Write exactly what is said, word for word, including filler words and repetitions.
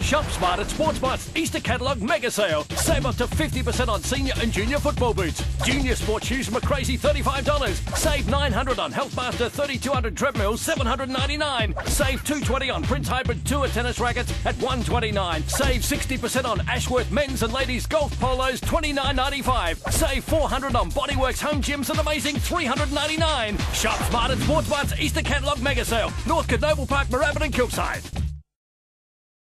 Shop smart at Sportsmart's Easter Catalogue Mega Sale. Save up to fifty percent on senior and junior football boots. Junior sports shoes from a crazy thirty-five dollars. Save nine hundred dollars on Healthmaster thirty-two hundred treadmills, seven hundred ninety-nine dollars. Save two hundred twenty dollars on Prince Hybrid Tour tennis rackets at one hundred twenty-nine dollars. Save sixty percent on Ashworth men's and ladies golf polos, twenty-nine ninety-five. Save four hundred dollars on Bodyworks home gyms, an amazing three hundred ninety-nine. Shop smart at Sportsmart's Easter Catalogue Mega Sale. Northcote, Noble Park, Moorabbin and Kilside.